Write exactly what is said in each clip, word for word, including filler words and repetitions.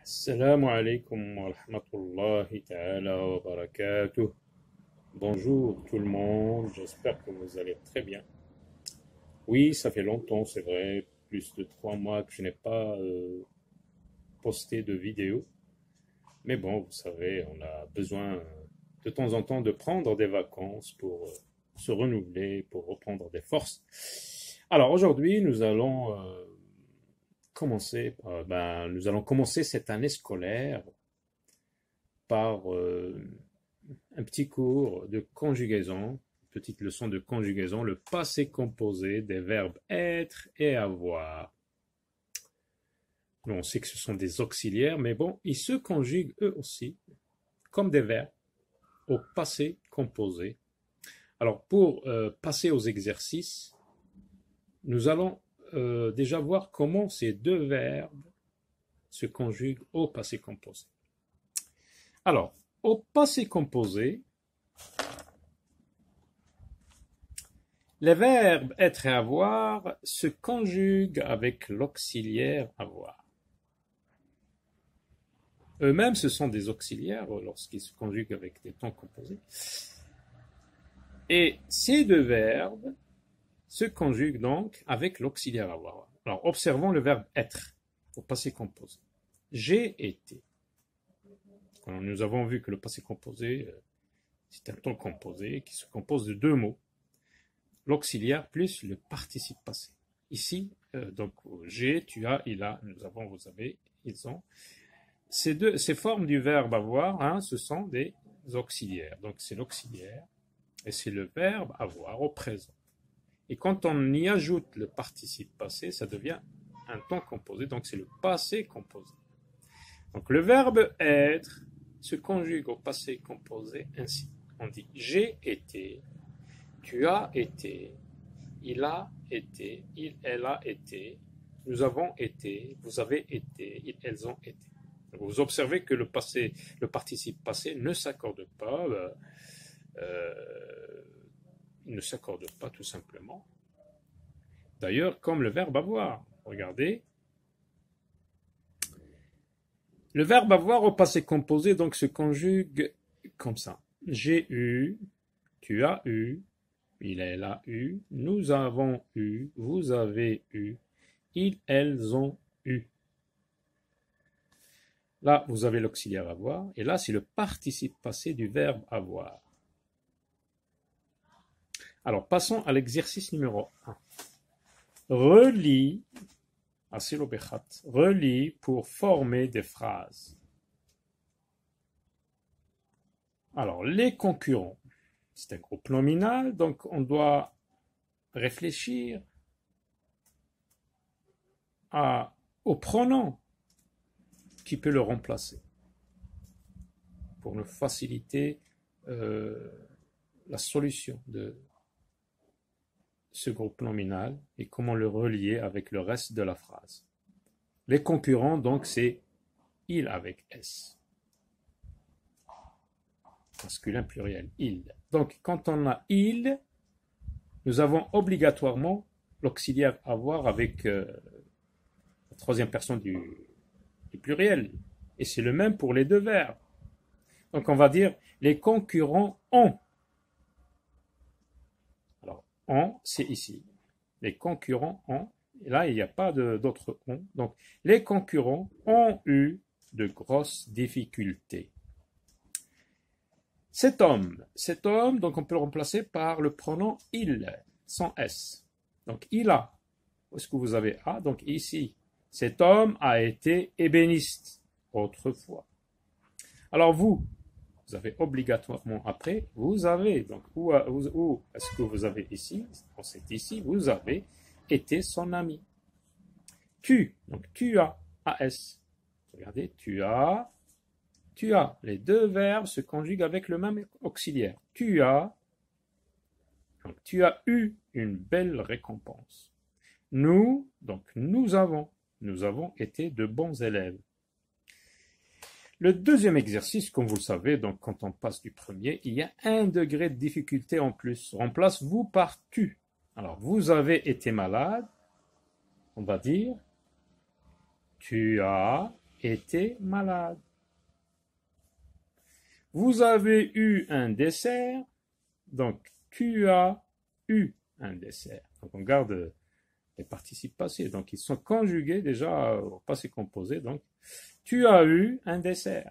Assalamu alaikum wa rahmatullahi ta'ala wa barakatuh. Bonjour tout le monde, j'espère que vous allez très bien. Oui, ça fait longtemps, c'est vrai, plus de trois mois que je n'ai pas euh, posté de vidéo. Mais bon, vous savez, on a besoin euh, de temps en temps de prendre des vacances pour euh, se renouveler, pour reprendre des forces. Alors aujourd'hui, nous allons euh, commencer, euh, ben, nous allons commencer cette année scolaire par euh, un petit cours de conjugaison, petite leçon de conjugaison, le passé composé des verbes être et avoir. On sait que ce sont des auxiliaires, mais bon, ils se conjuguent eux aussi comme des verbes au passé composé. Alors pour euh, passer aux exercices, nous allons euh, déjà voir comment ces deux verbes se conjuguent au passé composé. Alors, au passé composé, les verbes être et avoir se conjuguent avec l'auxiliaire avoir. Eux-mêmes, ce sont des auxiliaires lorsqu'ils se conjuguent avec des temps composés. Et ces deux verbes se conjuguent donc avec l'auxiliaire avoir. Alors, observons le verbe être au passé composé. J'ai été. Alors, nous avons vu que le passé composé, c'est un temps composé qui se compose de deux mots. L'auxiliaire plus le participe passé. Ici, euh, donc, j'ai, tu as, il a, nous avons, vous avez, ils ont. Ces, deux, ces formes du verbe avoir, hein, ce sont des auxiliaires. Donc, c'est l'auxiliaire et c'est le verbe avoir au présent. Et quand on y ajoute le participe passé, ça devient un temps composé, donc c'est le passé composé. Donc, le verbe être se conjugue au passé composé ainsi. On dit j'ai été, tu as été, il a été, il, elle a été, nous avons été, vous avez été, ils, elles ont été. Vous observez que le passé, le participe passé ne s'accorde pas, euh, il ne s'accorde pas tout simplement. D'ailleurs, comme le verbe avoir, regardez. Le verbe avoir au passé composé donc se conjugue comme ça. J'ai eu, tu as eu, il, elle a eu, nous avons eu, vous avez eu, ils, elles ont eu. Là, vous avez l'auxiliaire avoir, et là, c'est le participe passé du verbe avoir. Alors, passons à l'exercice numéro un. Relis, relis pour former des phrases. Alors, les concurrents, c'est un groupe nominal, donc on doit réfléchir à, au pronom qui peut le remplacer pour nous faciliter euh, la solution de ce groupe nominal et comment le relier avec le reste de la phrase. Les concurrents, donc, c'est il avec S. Masculin pluriel, il. Donc, quand on a il, nous avons obligatoirement l'auxiliaire avoir avec euh, la troisième personne du, du pluriel. Et c'est le même pour les deux verbes. Donc, on va dire les concurrents ont. Alors, ont, c'est ici. Les concurrents ont. Et là, il n'y a pas d'autres ont. Donc, les concurrents ont eu de grosses difficultés. Cet homme, cet homme, donc on peut le remplacer par le pronom il, sans S. Donc, il a. Où est-ce que vous avez A? Donc, ici, cet homme a été ébéniste autrefois. Alors, vous, vous avez obligatoirement après, vous avez. Donc, où, où, où est-ce que vous avez ici? C'est ici, vous avez été son ami. Tu, donc tu as, A S. Regardez, tu as, tu as. Les deux verbes se conjuguent avec le même auxiliaire. Tu as, donc tu as eu une belle récompense. Nous, donc nous avons, nous avons été de bons élèves. Le deuxième exercice, comme vous le savez, donc quand on passe du premier, il y a un degré de difficulté en plus. Remplace vous par tu. Alors, vous avez été malade, on va dire, tu as été malade. Vous avez eu un dessert, donc tu as eu un dessert. Donc on garde les participes passés, donc ils sont conjugués déjà au passé composé, donc tu as eu un dessert.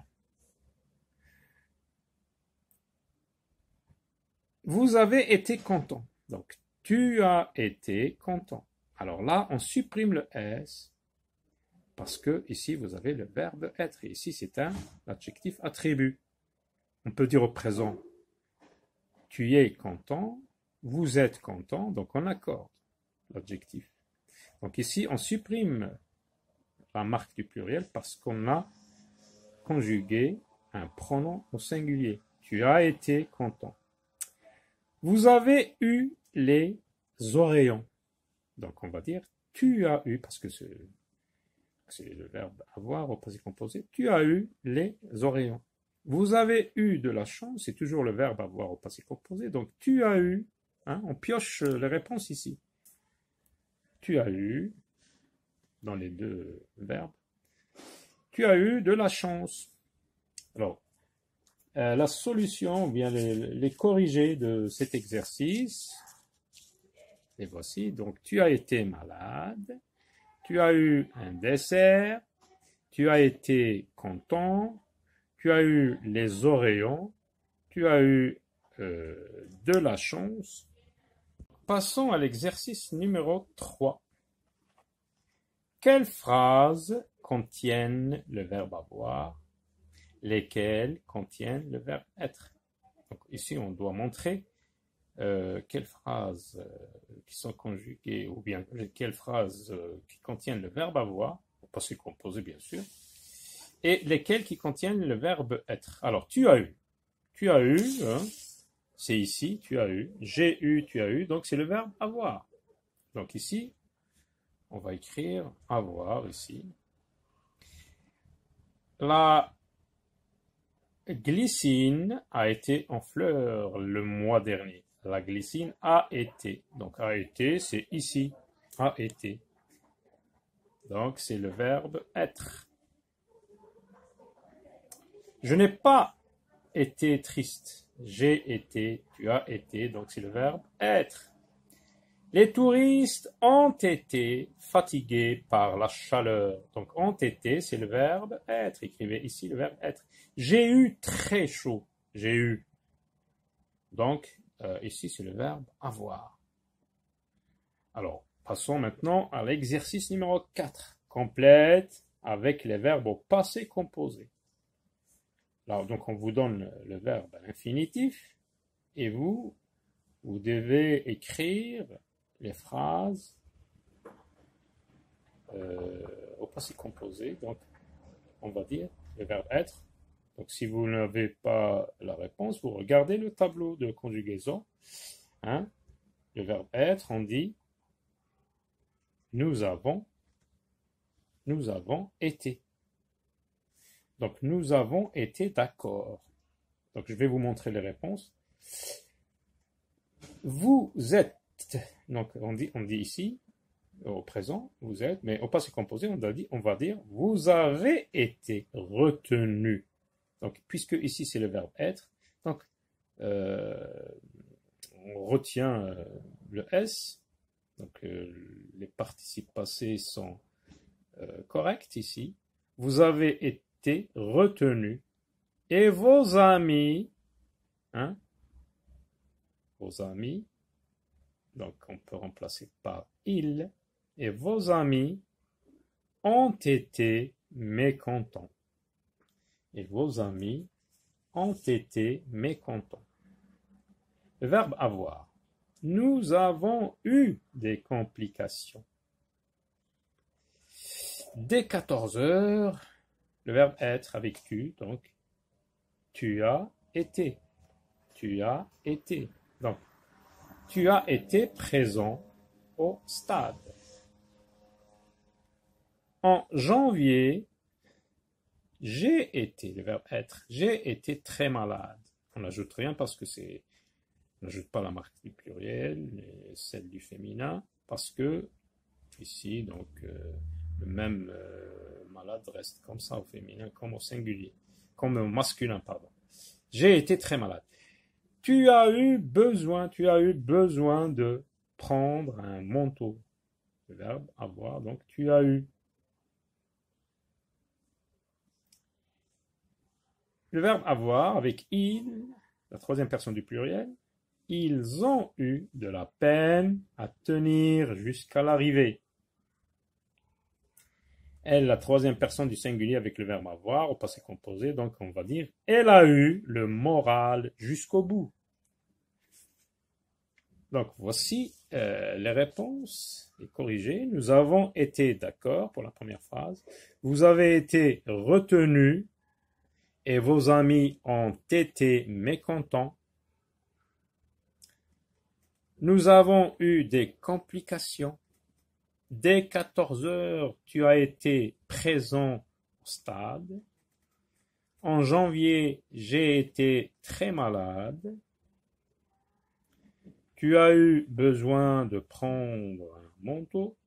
Vous avez été content, donc tu as été content. Alors là, on supprime le S, parce que ici vous avez le verbe être, et ici c'est un adjectif attribut. On peut dire au présent, tu es content, vous êtes content, donc on accorde l'adjectif. Donc ici, on supprime la marque du pluriel parce qu'on a conjugué un pronom au singulier. Tu as été content. Vous avez eu les oreillons. Donc on va dire tu as eu, parce que c'est le verbe avoir au passé composé, tu as eu les oreillons. Vous avez eu de la chance, c'est toujours le verbe avoir au passé composé, donc tu as eu, hein, on pioche les réponses ici. Tu as eu, dans les deux verbes, tu as eu de la chance. Alors, euh, la solution, ou bien les, les corrigés de cet exercice, les voici. Donc, tu as été malade, tu as eu un dessert, tu as été content, tu as eu les oreillons, tu as eu euh, de la chance. Passons à l'exercice numéro trois. Quelles phrases contiennent le verbe avoir, lesquelles contiennent le verbe être? Donc ici, on doit montrer euh, quelles phrases euh, qui sont conjuguées, ou bien quelles phrases euh, qui contiennent le verbe avoir, au passé composé bien sûr, et lesquelles qui contiennent le verbe être. Alors, tu as eu. Tu as eu, hein, c'est ici, tu as eu. J'ai eu, tu as eu, donc c'est le verbe avoir. Donc ici, on va écrire avoir ici. La glycine a été en fleurs le mois dernier. La glycine a été. Donc a été, c'est ici. A été. Donc c'est le verbe être. Je n'ai pas été triste. J'ai été, tu as été. Donc c'est le verbe être. Les touristes ont été fatigués par la chaleur. Donc, ont été, c'est le verbe être. Écrivez ici le verbe être. J'ai eu très chaud. J'ai eu. Donc, euh, ici, c'est le verbe avoir. Alors, passons maintenant à l'exercice numéro quatre. Complète avec les verbes au passé composé. Alors, donc, on vous donne le verbe à l'infinitif et vous, vous devez écrire les phrases euh, au passé composé. Donc, on va dire le verbe être. Donc, si vous n'avez pas la réponse, vous regardez le tableau de conjugaison. Hein? Le verbe être, on dit nous avons, nous avons été. Donc, nous avons été d'accord. Donc, je vais vous montrer les réponses. Vous êtes. Donc, on dit, on dit ici, au présent, vous êtes, mais au passé composé, on, dit, on va dire, vous avez été retenu. Donc, puisque ici, c'est le verbe être, donc, euh, on retient euh, le S, donc euh, les participes passés sont euh, corrects ici. Vous avez été retenu, et vos amis, hein, vos amis, donc on peut remplacer par ils, et vos amis ont été mécontents. Et vos amis ont été mécontents. Le verbe avoir. Nous avons eu des complications. Dès quatorze heures, le verbe être avec tu, donc tu as été. Tu as été. Donc, tu as été présent au stade. En janvier, j'ai été, le verbe être, j'ai été très malade. On n'ajoute rien parce que c'est, on n'ajoute pas la marque du pluriel, mais celle du féminin, parce que ici, donc, euh, le même euh, malade reste comme ça au féminin, comme au singulier, comme au masculin, pardon. J'ai été très malade. Tu as eu besoin, tu as eu besoin de prendre un manteau. Le verbe avoir, donc tu as eu. Le verbe avoir avec il, la troisième personne du pluriel, ils ont eu de la peine à tenir jusqu'à l'arrivée. Elle, la troisième personne du singulier avec le verbe avoir au passé composé, donc on va dire elle a eu le moral jusqu'au bout. Donc voici euh, les réponses et corrigées. Nous avons été d'accord pour la première phrase. Vous avez été retenu et vos amis ont été mécontents. Nous avons eu des complications. Dès quatorze heures, tu as été présent au stade. En janvier, j'ai été très malade. Tu as eu besoin de prendre un manteau.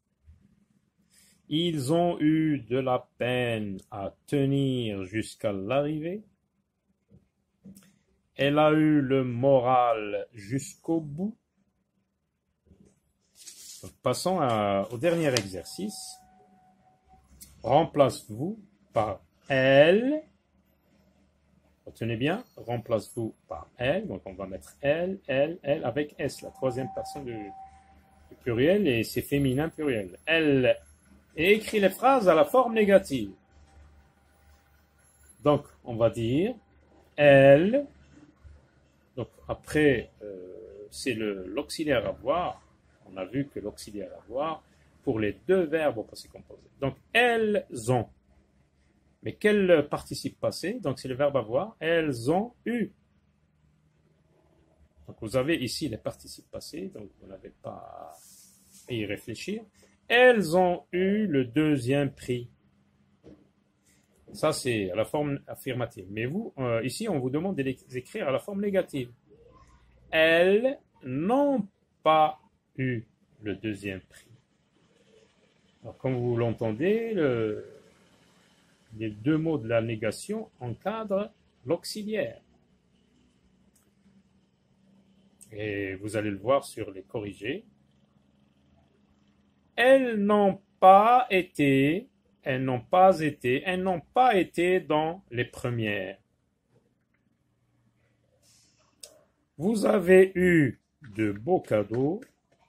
Ils ont eu de la peine à tenir jusqu'à l'arrivée. Elle a eu le moral jusqu'au bout. Donc, passons à, au dernier exercice. Remplace-vous par elle. Retenez bien, remplace-vous par elle. Donc on va mettre elle, elle, elle avec S, la troisième personne du, du pluriel, et c'est féminin pluriel. Elle. Et écrit les phrases à la forme négative. Donc on va dire elle. Donc après, euh, c'est le, l'auxiliaire avoir. On a vu que l'auxiliaire avoir pour les deux verbes au passé composé. Donc elles ont. Mais quel participe passé? Donc c'est le verbe avoir. Elles ont eu. Donc vous avez ici les participes passés, donc vous n'avez pas à y réfléchir. Elles ont eu le deuxième prix. Ça c'est à la forme affirmative. Mais vous, euh, ici, on vous demande de les écrire à la forme négative. Elles n'ont pas eu le deuxième prix. Alors, comme vous l'entendez, le les deux mots de la négation encadrent l'auxiliaire. Et vous allez le voir sur les corrigés. Elles n'ont pas été, elles n'ont pas été, elles n'ont pas été dans les premières. Vous avez eu de beaux cadeaux.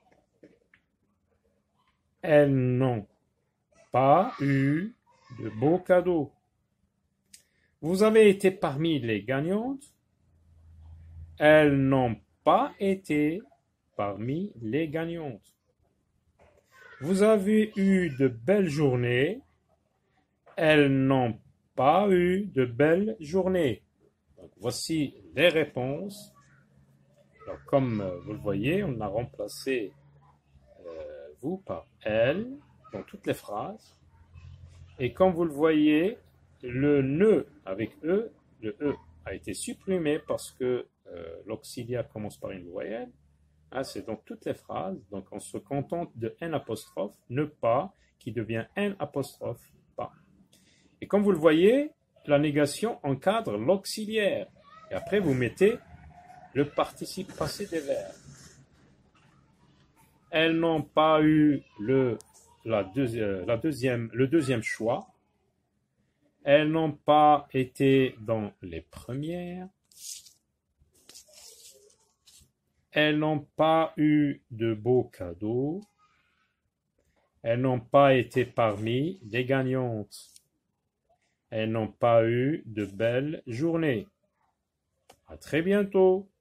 Elles n'ont pas eu de beaux cadeaux. Vous avez été parmi les gagnantes. Elles n'ont pas été parmi les gagnantes. Vous avez eu de belles journées. Elles n'ont pas eu de belles journées. Donc, voici les réponses. Alors, comme vous le voyez, on a remplacé euh, vous par elle dans toutes les phrases. Et comme vous le voyez, le ne avec e, le e a été supprimé parce que euh, l'auxiliaire commence par une voyelle. Hein, c'est dans toutes les phrases. Donc on se contente de n apostrophe, ne pas, qui devient n apostrophe pas. Et comme vous le voyez, la négation encadre l'auxiliaire. Et après vous mettez le participe passé des verbes. Elles n'ont pas eu le La, deuxi- la deuxième, le deuxième choix. Elles n'ont pas été dans les premières. Elles n'ont pas eu de beaux cadeaux. Elles n'ont pas été parmi les gagnantes. Elles n'ont pas eu de belles journées. À très bientôt.